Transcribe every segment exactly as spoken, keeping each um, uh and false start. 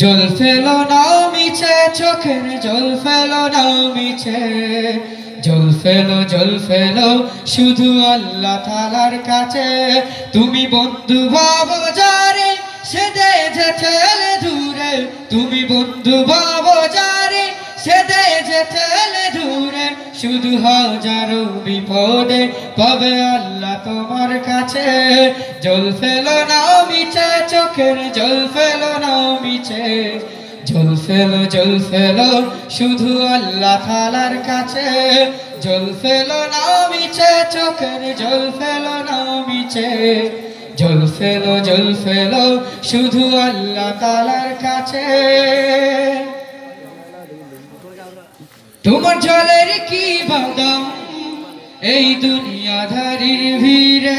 জল ফেলো না মিছে চোখের জল ফেলো না মিছে জল ফেলো জল ফেলো শুধু আল্লাহ তাআলার কাছে তুমি বন্ধু ভাবো যারে সে দেছে ঠেলে দূরে তুমি বন্ধু ভাবো যারে সে দেছে ঠেলে দূরে শুধু হাজারো বিপদে পাবে আল্লাহ তোমার কাছে জল ফেলো না মিছে চোখের জল ফেলো না মিছে জল ফেলো জল ফেলো শুধু আল্লাহ তাআলার কাছে জল ফেলো না মিছে চোখের জল ফেলো না মিছে জল ফেলো জল ফেলো শুধু আল্লাহ তাআলার কাছে তোমার জলের কি বাদাম এই দুনিয়াদারির ভিড়ে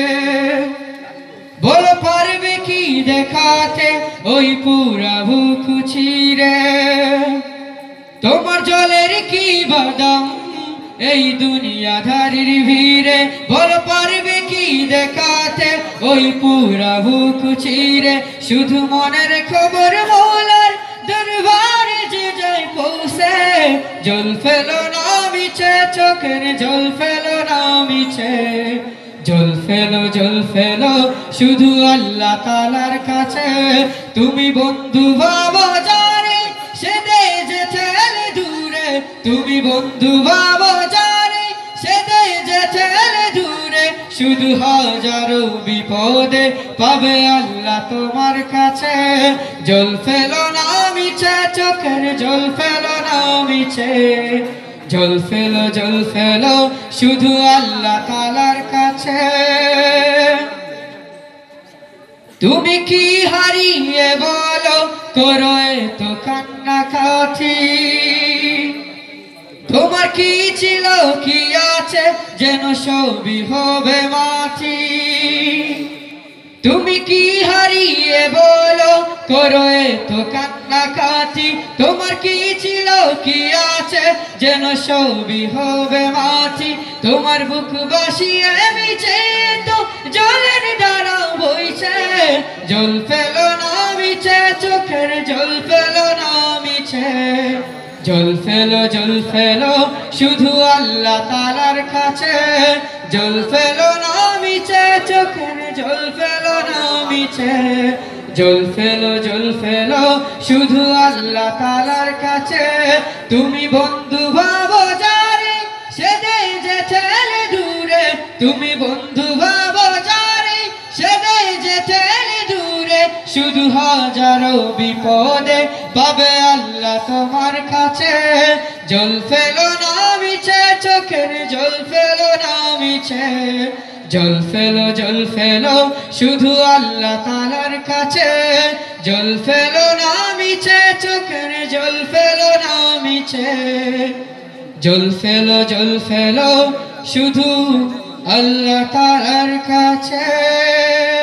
বল পারবে কি দেখাতে ওই পুরা বুক চিরে তোমার জলের কি বাদাম এই দুনিয়াদারির ভিড়ে বল পারবে কি দেখাতে ওই পুরা বুক চিরে শুধু মনের খবর মৌলার দরবারে যে যায় পৌঁছে জল ফেলো না মিছে চোখের জল ফেলো না মিছে জল ফেলো জল ফেলো শুধু আল্লাহ তাআলার কাছে তুমি বন্ধু ভাবো যারে সে দেছে ঠেলে দূরে তুমি বন্ধু ভাবো যারে সে দেছে ঠেলে দূরে শুধু হাজারো বিপদে পাবে আল্লাহ তোমার কাছে জল ফেলো না মিছে চোখের জল ফেলো না মিছে জল ফেলো জল ফেলো শুধু আল্লাহ তাআলার কাছে তুমি কি হারিয়ে বলো করো তো কান্নাকাটি তোমার কি ছিল কি আছে যেন সবই হবে মাটি তুমি কি হারিয়ে বলো করো তো কান্নাকাটি তোমার কি ছিল কি আছে যেন সবই হবে মাটি তোমার বুক বাসিয়ে মিছে তো জলের ধারা বইছে জল ফেলো না মিছে চোখের জল ফেলো না মিছে জল ফেলো জল ফেলো শুধু আল্লাহ তাআলার কাছে জল ফেলো না মিছে চোখের জল ফেলো না মিছে জল ফেলো জল ফেলো শুধু আল্লাহ তাআলার কাছে তুমি বন্ধু ভাবো যারে সে দেছে ঠেলে দূরে তুমি বন্ধু ভাবো যারে সে দেছে ঠেলে দূরে শুধু হাজারো বিপদে পাবে আল্লাহ তোমার কাছে জল ফেলো না মিছে চোখের জল ফেলো না মিছে জল ফেলো জল ফেলো শুধু আল্লাহ তাআলার কাছে জল ফেলো না মিছে চোখের জল ফেলো না মিছে জল ফেলো জল ফেলো শুধু আল্লাহ তাআলার কাছে।